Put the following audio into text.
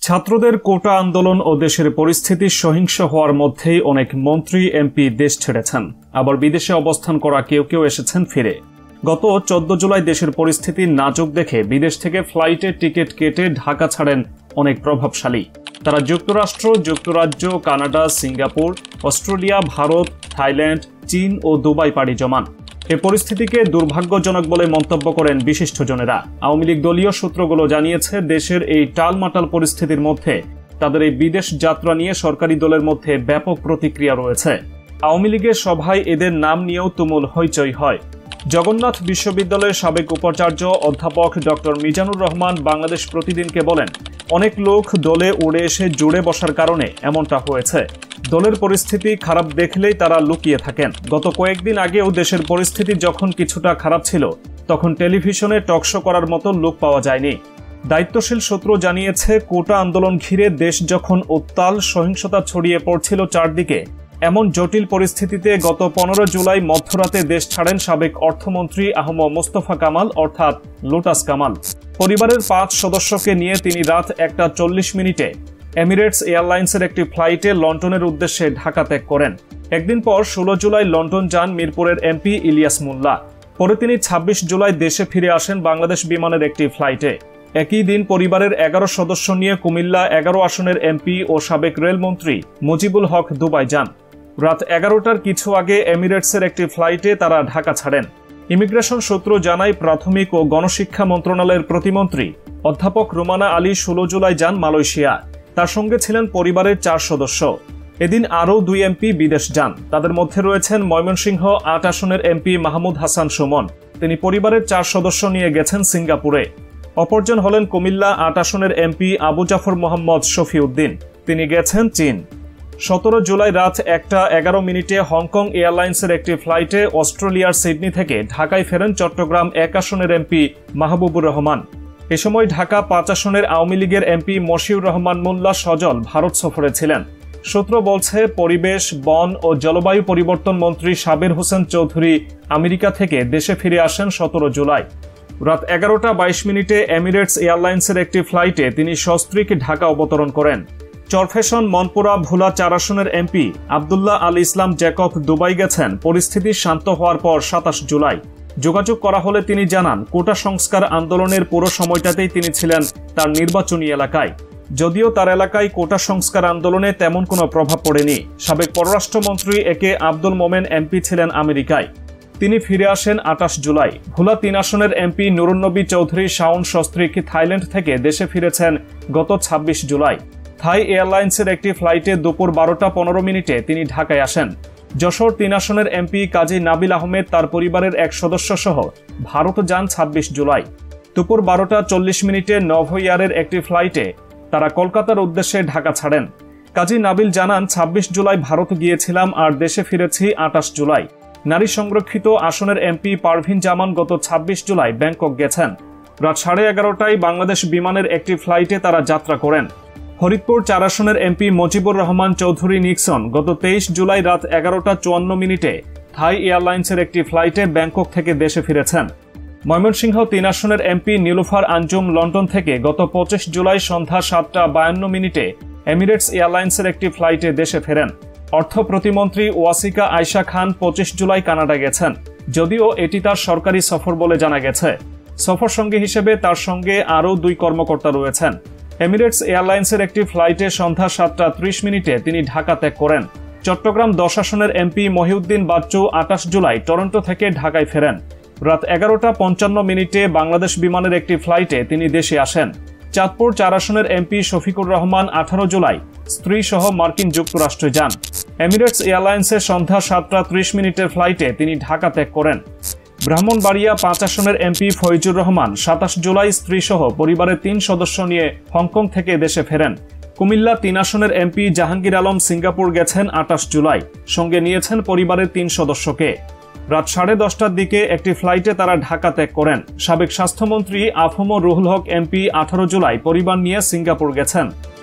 ছাত্রদের কোটা আন্দোলন ও দেশের পরিস্থিতি সহিংস হওয়ার মধ্যেই অনেক মন্ত্রী এমপি দেশ ছেড়েছেন, আবার বিদেশে অবস্থান করা কেউ কেউ এসেছেন ফিরে। গত 14 জুলাই দেশের পরিস্থিতি নাজুক দেখে বিদেশ থেকে ফ্লাইটে টিকিট কেটে ঢাকা ছাড়েন অনেক প্রভাবশালী। তারা যুক্তরাষ্ট্র, যুক্তরাজ্য, Canada, Singapore, Australia, Bharat, Thailand, চীন ও দুবাই পাড়ি জমান। এ পরিস্থিতিকে দুর্ভাগ্যজনক বলে মন্তব্য করেন বিশিষ্টজনেরা। আওয়ামী লীগ দলীয় সূত্রগুলো জানিয়েছে, দেশের এই টালমাটাল পরিস্থিতির মধ্যে তাদের এই বিদেশ যাত্রা নিয়ে সরকারি দলের মধ্যে ব্যাপক প্রতিক্রিয়া রয়েছে। আওয়ামী লীগের সভায় এদের নাম নিয়েও তুমুল হইচই হয়। জগন্নাথ বিশ্ববিদ্যালয়ের সাবেক উপাচার্য অধ্যাপক ডক্টর মিজানুর রহমান বাংলাদেশ প্রতিদিনকে বলেন, অনেক লোক দলে উড়ে এসে জুড়ে বসার কারণে এমনটা হয়েছে। দলের পরিস্থিতি খারাপ দেখলেই তারা লুকিয়ে থাকেন। গত কয়েকদিন আগেও দেশের পরিস্থিতি যখন কিছুটা খারাপ ছিল, তখন টেলিভিশনে টকশো করার মতো লোক পাওয়া যায়নি। দায়িত্বশীল সূত্র জানিয়েছে, কোটা আন্দোলন ঘিরে দেশ যখন উত্তাল, সহিংসতা ছড়িয়ে পড়ছিল চারদিকে, এমন জটিল পরিস্থিতিতে গত 15 জুলাই মধ্যরাতে দেশ ছাড়েন সাবেক অর্থমন্ত্রী আহম মোস্তফা কামাল অর্থাৎ লোটাস কামাল। পরিবারের 5 সদস্যকে নিয়ে তিনি রাত 1:40 এমিরেটস এয়ারলাইন্সের একটি ফ্লাইটে লন্ডনের উদ্দেশ্যে ঢাকা ত্যাগ করেন। একদিন পর 16 জুলাই লন্ডন যান মিরপুরের এমপি ইলিয়াস মোল্লা। পরে তিনি 26 জুলাই দেশে ফিরে আসেন বাংলাদেশ বিমানের একটি ফ্লাইটে। একই দিন পরিবারের 11 সদস্য নিয়ে কুমিল্লা 11 আসনের এমপি ও সাবেক রেলমন্ত্রী মুজিবুল হক দুবাই যান। রাত 11টার কিছু আগে এমিরেটসের একটি ফ্লাইটে তারা ঢাকা ছাড়েন। ইমিগ্রেশন সূত্র জানায়, প্রাথমিক ও গণশিক্ষা মন্ত্রণালয়ের প্রতিমন্ত্রী অধ্যাপক রুমানা আলী 16 জুলাই যান মালয়েশিয়া। তার সঙ্গে ছিলেন পরিবারের 4 সদস্য। এদিন আরও 2 এমপি বিদেশ যান। তাদের মধ্যে রয়েছেন ময়মনসিংহ 8 আসনের এমপি মাহমুদ হাসান সুমন। তিনি পরিবারের 4 সদস্য নিয়ে গেছেন সিঙ্গাপুরে। অপরজন হলেন কুমিল্লা 8 আসনের এমপি আবু জাফর মোহাম্মদ শফিউদ্দিন। তিনি গেছেন চীন। 17 জুলাই রাত 1:11 হংকং এয়ারলাইন্সের একটি ফ্লাইটে অস্ট্রেলিয়ার সিডনি থেকে ঢাকায় ফেরেন চট্টগ্রাম 1 আসনের এমপি মাহবুবুর রহমান। এ সময় ঢাকা 5 আসনের আওয়ামী লীগের এমপি মশিউর রহমান মোল্লা সজল ভারত সফরে ছিলেন। সূত্র বলছে, পরিবেশ, বন ও জলবায়ু পরিবর্তন মন্ত্রী সাবির হোসেন চৌধুরী আমেরিকা থেকে দেশে ফিরে আসেন 17 জুলাই। রাত 11:22 এমিরেটস এয়ারলাইন্সের একটি ফ্লাইটে তিনি সস্ত্রীক ঢাকা অবতরণ করেন। চরফেশন, মনপুরা, ভোলা 4 আসনের MP Abdullah Al Islam Jacob Dubai গেছেন পরিস্থিতি শান্ত হওয়ার পর 27 জুলাই। যোগাযোগ করা হলে তিনি জানান, কোটা সংস্কার আন্দোলনের পুরো সময়টাতেই তিনি ছিলেন তার নির্বাচনী এলাকায়। যদিও তার এলাকায় কোটা সংস্কার আন্দোলনে তেমন কোনো প্রভাব পড়েনি। সাবেক পররাষ্ট্রমন্ত্রী একে আব্দুল মোমেন এমপি ছিলেন আমেরিকায়। তিনি ফিরে আসেন 28 জুলাই। ভোলা 3 আসনের এমপি নুরুন্নবী চৌধুরী শাওন সস্ত্রীক থাইল্যান্ড থেকে দেশে ফিরেছেন গত 26 জুলাই। থাই এয়ারলাইন্সের একটি ফ্লাইটে দুপুর 12:15 তিনি ঢাকায় আসেন। যশোর 3 আসনের এমপি কাজী নাবিল আহমেদ তার পরিবারের 1 সদস্য সহ ভারত যান 26 জুলাই। দুপুর 12:40 নভোএয়ারের একটি ফ্লাইটে তারা কলকাতার উদ্দেশ্যে ঢাকা ছাড়েন। কাজী নাবিল জানান, 26 জুলাই ভারত গিয়েছিলাম আর দেশে ফিরেছি 28 জুলাই। নারী সংরক্ষিত আসনের এমপি পারভিন জামান গত 26 জুলাই ব্যাংকক গেছেন। রাত 11:30টায় বাংলাদেশ বিমানের একটি ফ্লাইটে তারা যাত্রা করেন। ফরিদপুর 4 আসনের এমপি মুজিবুর রহমান চৌধুরী নিক্সন গত 23 জুলাই রাত 11:54 থাই এয়ারলাইন্সের একটি ফ্লাইটে ব্যাংকক থেকে দেশে ফিরেছেন। ময়মনসিংহ 3 আসনের এমপি নীলুফার আঞ্জুম লন্ডন থেকে গত 25 জুলাই সন্ধ্যা 7:52 এমিরেটস এয়ারলাইন্সের একটি ফ্লাইটে দেশে ফেরেন। অর্থ প্রতিমন্ত্রী ওয়াসিকা আয়শা খান 25 জুলাই কানাডা গেছেন, যদিও এটি তার সরকারি সফর বলে জানা গেছে। সফর সঙ্গী হিসেবে তার সঙ্গে আরও 2 কর্মকর্তা রয়েছেন। এমিরেটস এয়ারলাইন্সের একটি ফ্লাইটে সন্ধ্যা 7:30 তিনি ঢাকা ত্যাগ করেন। চট্টগ্রাম 10 আসনের এমপি মহিউদ্দিন বাচ্চু 28 জুলাই টরন্টো থেকে ঢাকায় ফেরেন। রাত 11:55 বাংলাদেশ বিমানের একটি ফ্লাইটে তিনি দেশে আসেন। চাঁদপুর 4 আসনের এমপি শফিকুর রহমান 18 জুলাই স্ত্রী সহ মার্কিন যুক্তরাষ্ট্রে যান। এমিরেটস এয়ারলাইন্সের সন্ধ্যা 7:30 ফ্লাইটে তিনি ঢাকা ত্যাগ করেন। ব্রাহ্মণবাড়িয়া 5 আসনের এমপি ফয়জুর রহমান 27 জুলাই স্ত্রী সহ পরিবারের 3 সদস্য নিয়ে হংকং থেকে দেশে ফেরেন। কুমিল্লা 3 আসনের এমপি জাহাঙ্গীর আলম সিঙ্গাপুর গেছেন 28 জুলাই। সঙ্গে নিয়েছেন পরিবারের 3 সদস্যকে। রাত 10:30টার দিকে একটি ফ্লাইটে তারা ঢাকা ত্যাগ করেন। সাবেক স্বাস্থ্যমন্ত্রী আফম রুহুল হক এমপি 18 জুলাই পরিবার নিয়ে সিঙ্গাপুর গেছেন।